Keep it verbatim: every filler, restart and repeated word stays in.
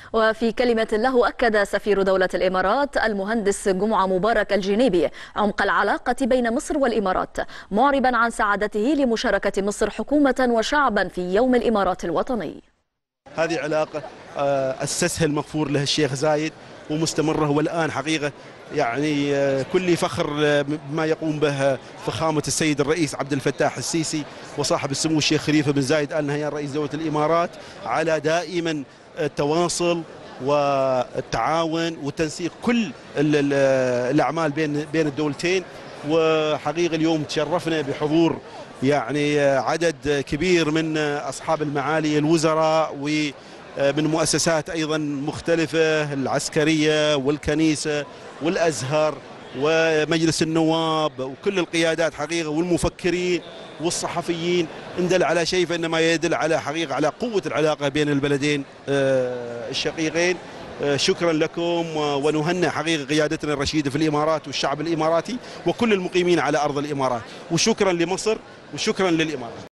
وفي كلمة له أكد سفير دولة الإمارات المهندس جمعة مبارك الجنيبي عمق العلاقة بين مصر والإمارات، معربا عن سعادته لمشاركة مصر حكومة وشعبا في يوم الإمارات الوطني. هذه علاقة أسسها المغفور له الشيخ زايد ومستمرة، والآن حقيقة يعني كل فخر بما يقوم به فخامة السيد الرئيس عبد الفتاح السيسي وصاحب السمو الشيخ خليفة بن زايد آل نهيان رئيس دولة الإمارات على دائما التواصل والتعاون وتنسيق كل الأعمال بين بين الدولتين. وحقيقة اليوم تشرفنا بحضور يعني عدد كبير من أصحاب المعالي الوزراء ومن مؤسسات أيضا مختلفة، العسكرية والكنيسة والأزهر ومجلس النواب وكل القيادات حقيقة والمفكرين والصحفيين. إن دل على شيء فإنما يدل على حقيقة على قوة العلاقة بين البلدين الشقيقين. شكرا لكم، ونهنئ حقيقة قيادتنا الرشيدة في الإمارات والشعب الإماراتي وكل المقيمين على أرض الإمارات، وشكرا لمصر وشكرا للإمارات.